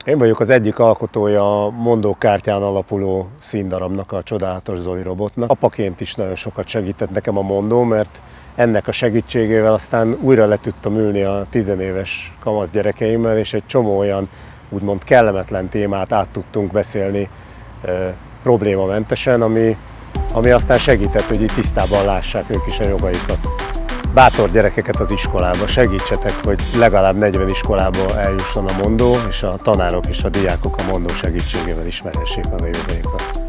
Én vagyok az egyik alkotója a mondókártyán alapuló színdarabnak, a Csodálatos Zoli robotnak. Apaként is nagyon sokat segített nekem a mondó, mert ennek a segítségével aztán újra le tudtam ülni a tizenéves kamasz gyerekeimmel, és egy csomó olyan úgymond kellemetlen témát át tudtunk beszélni problémamentesen, ami aztán segített, hogy így tisztában lássák ők is a jogaikat. Bátor gyerekeket az iskolába, segítsetek, hogy legalább 40 iskolába eljusson a mondó, és a tanárok és a diákok a mondó segítségével ismerhessék meg a jogaikat.